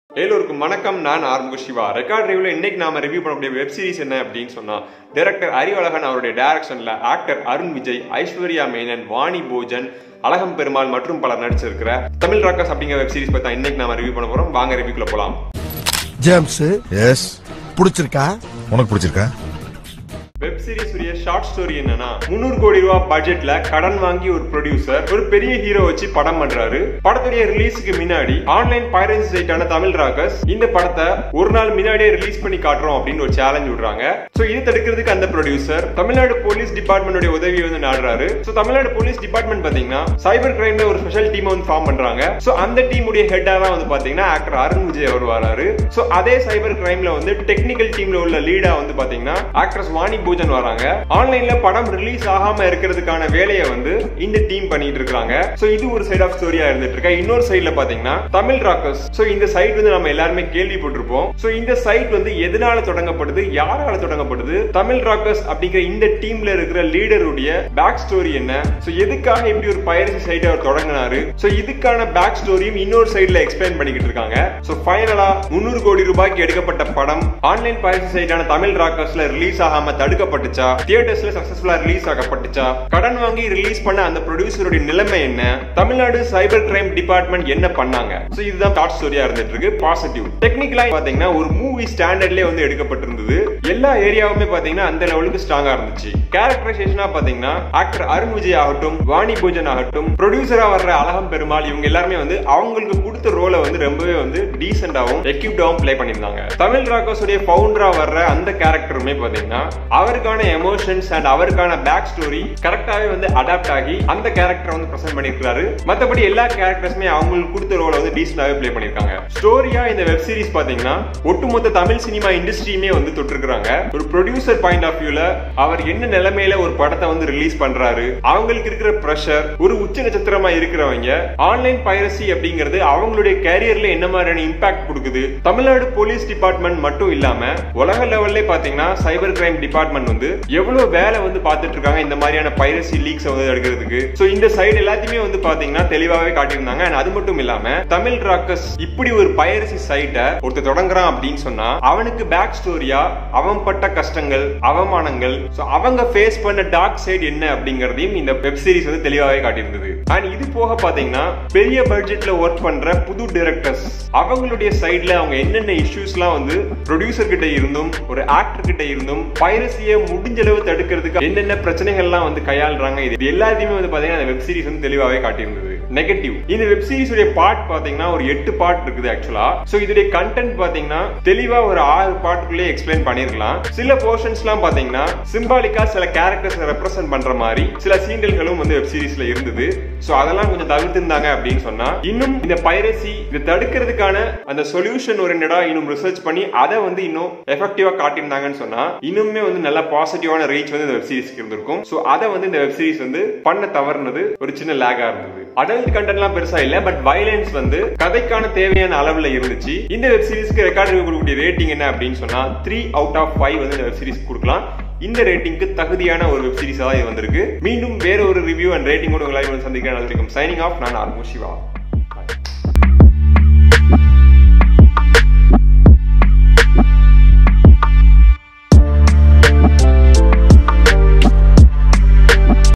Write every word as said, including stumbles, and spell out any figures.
எல்லோருக்கும் வணக்கம். நான் ஆறுமுக ரெக்கார்ட் ரிவ்யூல இன்னைக்கு நாம ரிவ்யூ பண்ணக்கூடிய வெப் சீரிஸ் என்ன அப்படின்னு சொன்னா, டைரக்டர் அறிவழகன் அவருடைய டைரக்ஷன்ல ஆக்டர் அருண், விஜய், ஐஸ்வர்யா, மேனன், வாணி, போஜன், அலகம், பெருமாள் மற்றும் பலர் நடிச்சிருக்கிற தமிழ்ராக்கர்ஸ் அப்படிங்கிற வெப் சீரிஸ் பத்தி இன்னைக்கு நாம ரிவ்யூ பண்ண போறோம். வாங்க ரிவ்யூக்குள்ள போலாம். ஜேம்ஸ், எஸ், பிடிச்சிருக்கா? உனக்கு பிடிச்சிருக்கா? வெப் சீரிஸ் உடைய ஷார்ட் ஸ்டோரி என்னன்னா, முன்னூறு கோடி ரூபாய் பட்ஜெட்ல கடன் வாங்கி ஒரு ப்ரொடியூசர் ஒரு பெரிய ஹீரோ வச்சு படம் பண்றாரு. படத்துடைய ரிலீஸுக்கு முன்னாடி ஆன்லைன் பைரசி சைட்டான தமிழ்ராக்கர்ஸ் இந்த படத்தை ஒரு நாள் முன்னாடியே ரிலீஸ் பண்ணி காட்டுறோம் அப்படின்னு ஒரு சேலஞ்ச் விடுறாங்க. சோ இது தடுக்கிறதுக்கு அந்த ப்ரொடியூசர் தமிழ்நாடு போலீஸ் டிபார்ட்மெண்ட் உதவி வந்து நாடுறாரு. சோ தமிழ்நாடு போலீஸ் டிபார்ட்மெண்ட் பாத்தீங்கன்னா சைபர் கிரைம்ல ஒரு ஸ்பெஷல் டீம் வந்து ஃபார்ம் பண்றாங்க. சோ அந்த டீம் உடைய ஹெட்டா தான் வந்து பாத்தீங்கன்னா ஆக்டர் அருண், விஜய் அவர் வராரு. சோ அதே சைபர் கிரைம்ல வந்து டெக்னிக்கல் டீம்ல உள்ள லீடா வந்து பாத்தீங்கன்னா ஆக்ட்ரஸ் வாணி, போஜன் வராங்க. ஆன்லைன்ல படம் ரிலீஸ் ஆகாம இருக்கிறதுக்கான வேலையை வந்து இந்த டீம் பண்ணிட்டு இருக்காங்க. சோ இது ஒரு சைடு ஆஃப் ஸ்டோரியா இருந்துட்டு இருக்கு. இன்னொரு சைடுல பாத்தீங்கன்னா தமிழ்ராக்கர்ஸ். சோ இந்த சைட் வந்து நம்ம எல்லாருமே கேள்விப்பட்டிருப்போம். சோ இந்த சைட் வந்து எதனால தொடங்கப்படுது, யாரால தொடங்கப்படுது, தமிழ்ராக்கர்ஸ் அப்படிங்கிற இந்த டீம்ல இருக்கிற லீடருடைய பேக் ஸ்டோரி என்ன, சோ எதுக்காக இப்படி ஒரு பைரசி சைட் அவர் தொடங்கினாரு, சோ இதுக்கான பேக் ஸ்டோரியும் இன்னொரு சைடுல எக்ஸ்பிளைன் பண்ணிக்கிட்டு இருக்காங்க. சோ ஃபைனலா முன்னூறு கோடி ரூபாய்க்கு எடுக்கப்பட்ட படம் ஆன்லைன் பைரசி சைட்டான தமிழ்ராக்கர்ஸ்ல ரிலீஸ் ஆகாம தடுக்கப்பட்டுச்சா, தியேட்டர்ஸ்ல சக்சஸ்ஃபுல்லா ரிலீஸ் ஆகப்பட்டுச்சா, கடன் வாங்கி ரிலீஸ் பண்ண அந்த ப்ரொடியூசருடைய நிலைமை என்ன, தமிழ்நாடு சைபர் கிரைம் டிபார்ட்மெண்ட் என்ன பண்ணாங்க, சோ இதுதான் ஷார்ட் ஸ்டோரியா இருந்துட்டு இருக்கு. பாசிட்டிவ் டெக்னிக்கலா பாத்தீங்கன்னா ஒரு மூவி ஸ்டாண்டர்ட்லயே வந்து எடுக்கப்பட்டிருந்தது. எல்லா ஏரியாவுமே பாத்தீங்கன்னா அந்த லெவலுக்கு ஸ்ட்ராங்கா இருந்துச்சு. கேரக்டரைசேஷனா பாத்தீங்கன்னா ஆக்டர் அருண், விஜய் ஆகட்டும், வாணி, போஜன் ஆகட்டும், ப்ரொடியூசரா வர்ற அலகம், பெருமாள் இவங்க எல்லாருமே வந்து அவங்களுக்கு கொடுத்த ரோலை வந்து ரொம்பவே வந்து டீசென்டாவும் எக்யூப்டாவும் பிளே பண்ணிருந்தாங்க. தமிழ்ராக்கர்ஸ் உடைய ஃபவுண்டரா வர்ற அந்த கேரக்டருமே பாத்தீங்கன்னா அவருக்கான எமோஷன்ஸ் அண்ட் அவருக்கான பேக் ஸ்டோரி கரெக்டாவே வந்து அடாப்ட் ஆகி அந்த கேரக்டர் வந்து பிரசன்ட் பண்ணிருக்காரு. மத்தபடி எல்லா கேரக்டர்ஸுமே அவங்களுக்கு கொடுத்த ரோலை வந்து டீசென்டாவே பிளே பண்ணிருக்காங்க. ஸ்டோரியா இந்த வெப் சீரிஸ் பாத்தீங்கன்னா ஒட்டுமொத்த தமிழ் சினிமா இண்டஸ்ட்ரியுமே வந்து தொட்டிருக்காங்க. ஒரு ப்ரொடியூசர் பாயிண்ட் ஆஃப் வியூல அவர் என்ன நிலைமையில ஒரு படத்தை வந்து ரிலீஸ் பண்றாரு, அவங்களுக்கு இருக்கிற பிரஷர், ஒரு உச்ச நட்சத்திரமா இருக்கிறவங்க, ஆன்லைன் பைரசி அப்படிங்கிறது அவங்களுடைய கேரியர்ல என்ன மாதிரியான இம்பாக்ட் கொடுக்குது, தமிழ்நாடு போலீஸ் டிபார்ட்மெண்ட் மட்டும் இல்லாம உலக லெவல்ல பாத்தீங்கன்னா சைபர் கிரைம் டிபார்ட்மெண்ட் வந்து எவ்வளவு வேலை வந்து பார்த்துட்டு இருக்காங்க இந்த மாதிரியான பைரசி லீக்ஸ் வந்து எடுக்கிறதுக்கு. சோ இந்த சைடு எல்லாத்தையுமே வந்து பாத்தீங்கன்னா தெளிவாவே காட்டியிருந்தாங்க. அது மட்டும் இல்லாம தமிழ்ராக்கர்ஸ் இப்படி ஒரு பைரசி சைட்டை ஒருத்தர் தொடங்குறான் அப்படின்னு சொன்னா அவனுக்கு பேக் ஸ்டோரியா அவன் பட்ட கஷ்டங்கள், அவமானங்கள், சோ அவங்க ஃபேஸ் பண்ண டார்க் சைடு என்ன அப்படிங்கறதையும் இந்த வெப் சீரிஸ் வந்து தெளிவாவே காட்டியிருந்தது. அண்ட் இது போக பாத்தீங்கன்னா பெரிய பட்ஜெட்ல ஒர்க் பண்ற புது டைரக்டர்ஸ் அவங்களுடைய சைடுல அவங்க என்னென்ன இஷ்யூஸ் எல்லாம் வந்து ப்ரொடியூசர் கிட்ட இருந்தும் ஒரு ஆக்டர் கிட்ட இருந்தும் பைரசியை முடிஞ்ச அளவு தடுக்கிறதுக்கு என்னென்ன பிரச்சனைகள் எல்லாம் வந்து கையாளுறாங்க, இது எல்லாத்தையுமே வந்து பாத்தீங்கன்னா வெப் சீரிஸ் வந்து தெளிவாவே காட்டியிருந்தது. நெகட்டிவ் இந்த வெப் சீரிஸ் உடைய பார்ட் பாத்தீங்கன்னா ஒரு எட்டு பார்ட் இருக்குது ஆக்சுவலா. சோ இதோட கண்டென்ட் பாத்தீங்கன்னா தெளிவா ஒரு ஆறு பார்ட்டுக்குள்ளே எக்ஸ்பிளைன் பண்ணிருக்கலாம். சில போர்ஷன்ஸ் எல்லாம் பாத்தீங்கன்னா சிம்பாலிக்கா சில கேரக்டர்ஸ் ரெப்ரசென்ட் பண்ற மாதிரி சில சீண்டல்களும் வந்து வெப் சீரிஸ்ல இருந்தது. சோ அதெல்லாம் கொஞ்சம் தவிர்த்திருந்தாங்க அப்படின்னு சொன்னா இன்னும் இந்த பைரசி இதை தடுக்கிறதுக்கான அந்த சொல்யூஷன் ஓரியன்டா இன்னும் ரிசர்ச் பண்ணி அதை வந்து இன்னும் எஃபெக்டிவா காட்டியிருந்தாங்கன்னு சொன்னா இன்னுமே வந்து நல்ல பாசிட்டிவான ரீச் வந்து இந்த வெப் சீரிஸ்க்கு இருந்திருக்கும். சோ அதை வந்து இந்த வெப் சீரிஸ் வந்து பண்ண தவறுனது ஒரு சின்ன லேகா இருந்தது. அடல்ட் கண்டென்ட்லாம் பெருசா இல்ல, பட் வயலன்ஸ் வந்து கதைக்கான தேவையான அளவுல இருந்துச்சு. இந்த வெப் சீரிஸ்க்கு ரெக்கார்ட் கொடுக்கக்கூடிய ரேட்டிங் என்ன அப்படின்னு சொன்னா த்ரீ அவுட் ஆஃப் ஃபைவ் வந்து இந்த வெப் சீரிஸ் கொடுக்கலாம். இந்த ரேட்டிங்க்கு தகுதியான ஒரு வெப் சீரிஸா தான் இது வந்திருக்கு. மீண்டும் வேற ஒரு ரிவ்யூ அண்ட் ரேட்டிங்கோட உங்களை சந்திக்கிறேன். Signing off. நான் ஆறுமுக.